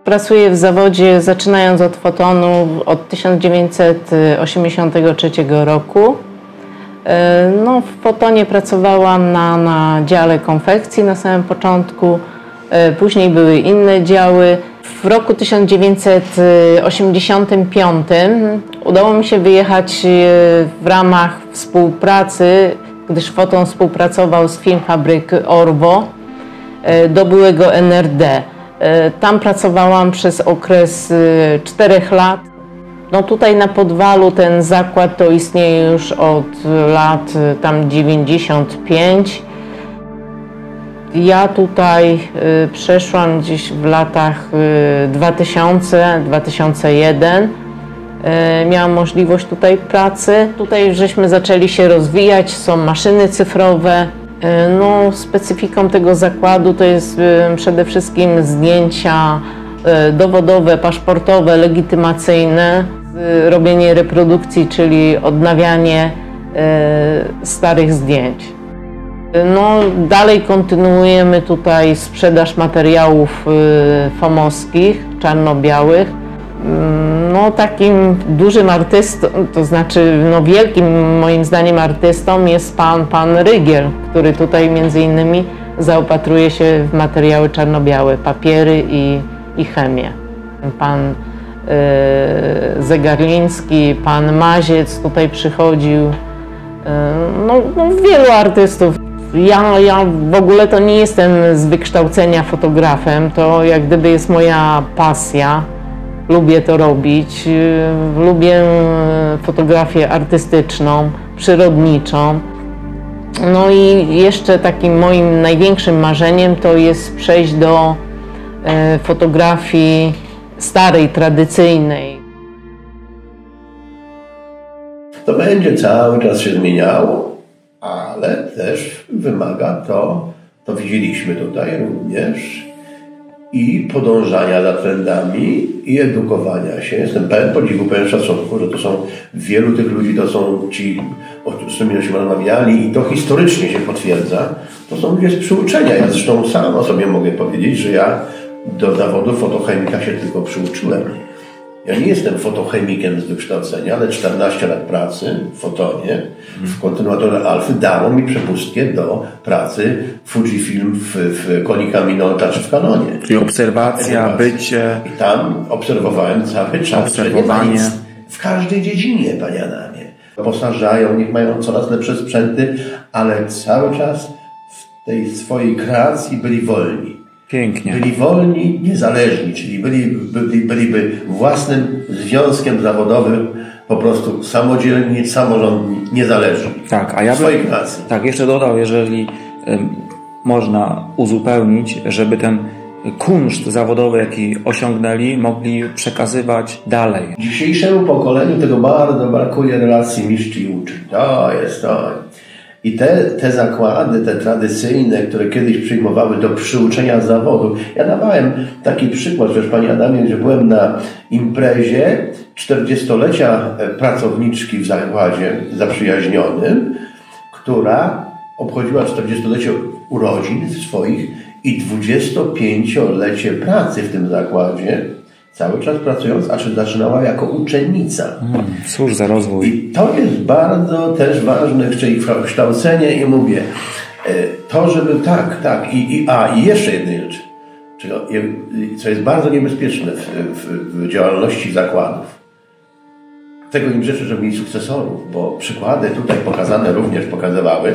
Pracuję w zawodzie zaczynając od fotonu od 1983 roku. No, w fotonie pracowałam na dziale konfekcji na samym początku, później były inne działy. W roku 1985 udało mi się wyjechać w ramach współpracy, gdyż foton współpracował z Filmfabryk Orwo do byłego NRD. Tam pracowałam przez okres 4 lat. No tutaj na Podwalu ten zakład to istnieje już od lat tam 95. Ja tutaj przeszłam gdzieś w latach 2000-2001. Miałam możliwość tutaj pracy. Tutaj żeśmy zaczęli się rozwijać, są maszyny cyfrowe. No, specyfiką tego zakładu to jest przede wszystkim zdjęcia dowodowe, paszportowe, legitymacyjne, robienie reprodukcji, czyli odnawianie starych zdjęć. No, dalej kontynuujemy tutaj sprzedaż materiałów fomowskich, czarno-białych. No, takim dużym artystą, to znaczy no, wielkim moim zdaniem artystą jest pan Rygiel, który tutaj między innymi zaopatruje się w materiały czarno-białe, papiery i chemię. Pan Zegarliński, pan Maziec tutaj przychodził, no wielu artystów. Ja w ogóle to nie jestem z wykształcenia fotografem, to jak gdyby jest moja pasja. Lubię to robić, lubię fotografię artystyczną, przyrodniczą. No i jeszcze takim moim największym marzeniem to jest przejść do fotografii starej, tradycyjnej. To będzie cały czas się zmieniało, ale też wymaga to widzieliśmy tutaj również, i podążania za trendami, i edukowania się. Jestem pełen podziwu, pełen szacunku, że to są wielu tych ludzi, to są ci, z którymi żeśmy rozmawiali, i to historycznie się potwierdza. To są ludzie z przyuczenia. Ja zresztą sam o sobie mogę powiedzieć, że ja do zawodu fotochemika się tylko przyuczyłem. Ja nie jestem fotochemikiem z wykształcenia, ale 14 lat pracy w fotonie, w kontynuatorze Alfy dało mi przepustkę do pracy Fujifilm w Konica Minolta czy w Canonie. Czyli obserwacja, bycie. I tam obserwowałem cały czas. Obserwowanie. W każdej dziedzinie, panie Adamie. Poszerzają, niech mają coraz lepsze sprzęty, ale cały czas w tej swojej kreacji byli wolni. Pięknie. Byli wolni, niezależni, czyli byliby własnym związkiem zawodowym, po prostu samodzielni, samorządni, niezależni. Tak, a ja bym, swojej kreacji. Tak, jeszcze dodał, jeżeli można uzupełnić, żeby ten kunszt zawodowy, jaki osiągnęli, mogli przekazywać dalej. Dzisiejszemu pokoleniu tego bardzo brakuje relacji mistrz i uczeń. To jest to. I te zakłady, te tradycyjne, które kiedyś przyjmowały do przyuczenia zawodu. Ja dawałem taki przykład, że panie Adamie, że byłem na imprezie 40-lecia pracowniczki w zakładzie zaprzyjaźnionym, która obchodziła 40-lecie urodzin swoich i 25-lecie pracy w tym zakładzie, cały czas pracując, a czy zaczynała jako uczennica. Cóż za rozwój. I to jest bardzo też ważne, czyli kształcenie, i mówię, to, żeby tak, i jeszcze jednej rzeczy, co jest bardzo niebezpieczne w działalności zakładów. Tego im życzę, żeby mieli sukcesorów, bo przykłady tutaj pokazane również pokazywały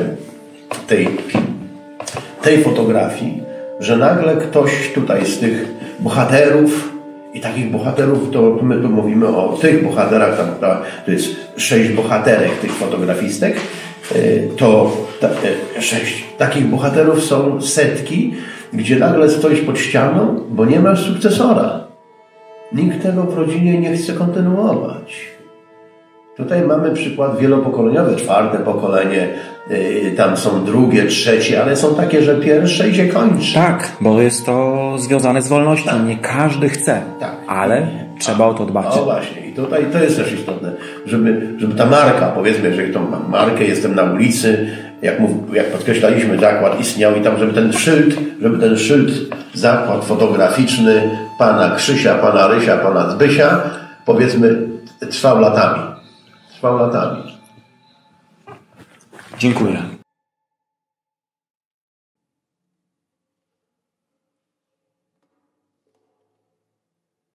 tej fotografii, że nagle ktoś tutaj z tych bohaterów, i takich bohaterów, to my tu mówimy o tych bohaterach, to jest 6 bohaterek tych fotografistek, to 6 takich bohaterów są setki, gdzie nagle stoisz pod ścianą, bo nie masz sukcesora. Nikt tego w rodzinie nie chce kontynuować. Tutaj mamy przykład wielopokoleniowy, 4. pokolenie, tam są 2., 3., ale są takie, że pierwsze i się kończy. Tak, bo jest to związane z wolnością. Tak. Nie każdy chce, tak, ale trzeba o to dbać. No właśnie, i tutaj to jest też istotne, żeby ta marka, powiedzmy, jeżeli tą mam markę, jestem na ulicy, jak podkreślaliśmy, zakład istniał i tam, żeby ten szyld, zakład fotograficzny pana Krzysia, pana Rysia, pana Zbysia, powiedzmy, trwał latami. Trwał latami. Dziękuję.